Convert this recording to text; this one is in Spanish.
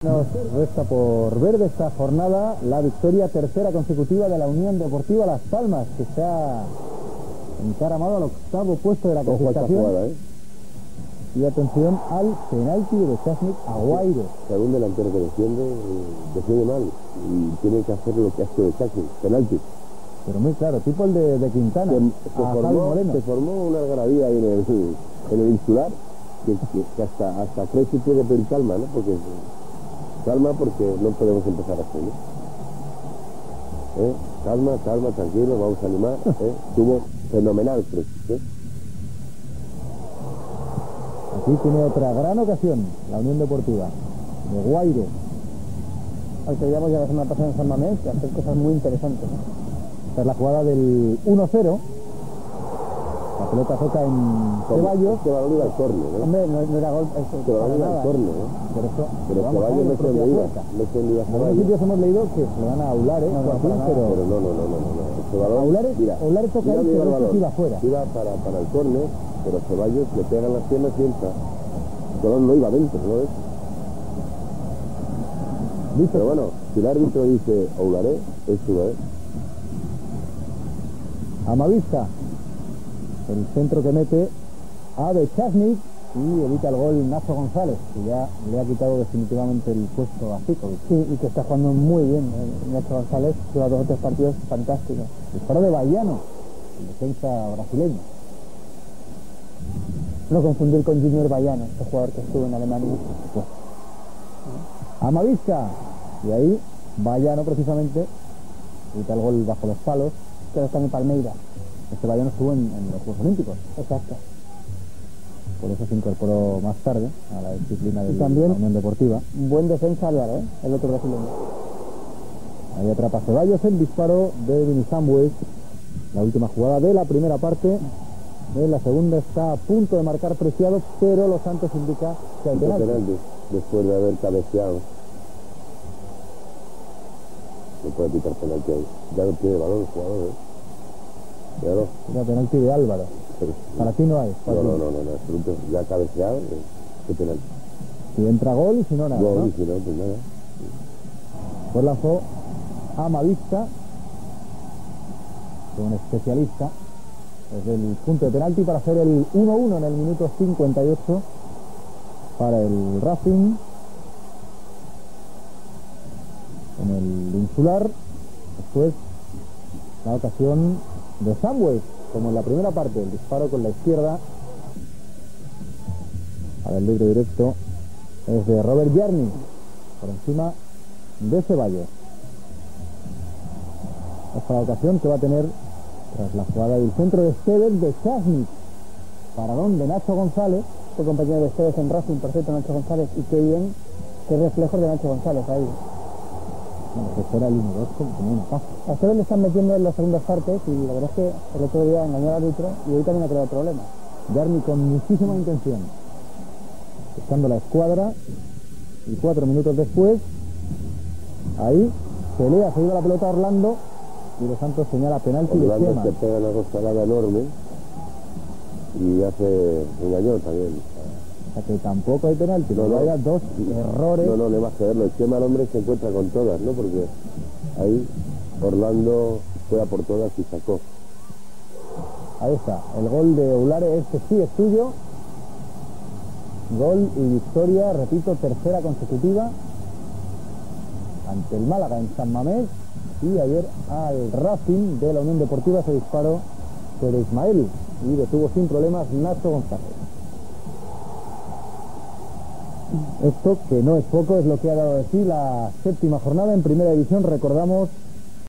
Nos resta por ver de esta jornada la victoria tercera consecutiva de la Unión Deportiva Las Palmas, que se ha encaramado al octavo puesto de la clasificación. Y atención al penalti de Chasnik a Guaire. Si algún delantero que defiende mal y tiene que hacer lo que hace de Chasnik, penalti. Pero muy claro, tipo el de Quintana. Se formó una algarabía ahí en el insular que hasta creo que puede pedir calma, ¿no? Porque no podemos empezar así, ¿no? Calma, tranquilo, vamos a animar. Estuvo fenomenal, creo. Aquí tiene otra gran ocasión la Unión Deportiva de Guaire. Al que veíamos ya la semana pasada en San Mamés, que hacer cosas muy interesantes, ¿no? Esta es la jugada del 1-0. La pelota toca en Ceballos. Este balón iba al córner, ¿no? Hombre, no era gol. Este balón iba al córner, ¿no? Por eso, pero Ceballos no se le iba. En algunos sitios hemos leído que se le van a Aulares, pero no. Este balón, Aulares toca ahí, pero no sé si iba afuera. Iba para el córner, pero Ceballos le pega en las piernas y entra. El balón no iba adentro, ¿no ves? Pero bueno, si el árbitro dice Aulares, es Aulares. Amavista, el centro que mete a de Chasnik y evita el gol Nacho González, que ya le ha quitado definitivamente el puesto a Zikovic. Sí, y que está jugando muy bien Nacho González, lleva 2 o 3 partidos fantásticos. Disparo de Baiano, el defensa brasileño. No confundir con Junior Baiano, este jugador que estuvo en Alemania. Amavista, y ahí Baiano precisamente evita el gol bajo los palos. Que está en Palmeiras. Este Baiano estuvo en los Juegos Olímpicos. Exacto. Por eso se incorporó más tarde a la disciplina de la también Unión Deportiva. Buen defensa Álvaro, el otro brasileño. Ahí atrapa Ceballos el disparo de Vini Sambuez. La última jugada de la primera parte. En la segunda está a punto de marcar Preciado, pero Los Santos indica que hay penalti. Después de haber cabeceado. No puede pitar penalti ahí. Ya no tiene balón el jugador, Claro. Era penalti de Álvaro. Pero, para ti no hay. No, absoluto. Ya ha cabeceado, ¿qué penalti? Si entra gol y si no, nada. Gol, ¿no? Y si no, pues nada. Pues lanzó Amavista, un especialista, desde el punto de penalti para hacer el 1-1 en el minuto 58 para el Racing. En el insular, después la ocasión de Sambuez, como en la primera parte, el disparo con la izquierda para el libre directo es de Robert Jarni por encima de Ceballos. Esta ocasión que va a tener tras la jugada del centro de Esteves de Chasnik, paradón de Nacho González, su compañero de Esteves en Racing, perfecto Nacho González, y qué bien, qué reflejos de Nacho González ahí. Bueno, que fuera el 1-2 como una paja. A Esteves le están metiendo en las segundas partes y la verdad es que el otro día engañó al árbitro y hoy también ha creado problemas. Jarni con muchísima intención, buscando la escuadra, y 4 minutos después, ahí pelea, se lleva la pelota a Orlando y Los Santos señala penalti de Orlando Chema. que pega una roscalada enorme y hace engañó también. O sea que tampoco hay penalti, No, haya 2 errores. No le va a hacerlo. El Chema, el hombre, se encuentra con todas, ¿no? Porque ahí Orlando fue a por todas y sacó. Ahí está, el gol de Oulares, este sí es suyo. Gol y victoria, repito, tercera consecutiva ante el Málaga en San Mamés, y ayer al Racing de la Unión Deportiva se disparó por Ismael y detuvo sin problemas Nacho González. Esto, que no es poco, es lo que ha dado de sí la 7ª jornada en Primera División. Recordamos